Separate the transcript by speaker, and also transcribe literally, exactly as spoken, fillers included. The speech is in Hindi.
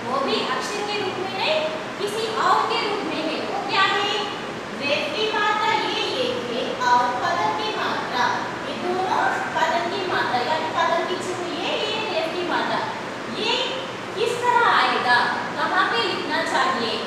Speaker 1: वो भी अक्षर के रूप में नहीं, किसी और के रूप में है। वो क्या है? रेफ की मात्रा ये एक है और पदम की मात्रा, ये दोनों पदम की मात्रा यानी पदम की चिन्ह ये ये रेफ की मात्रा, ये किस तरह आएगा, कहाँ पे लिखना चाहिए?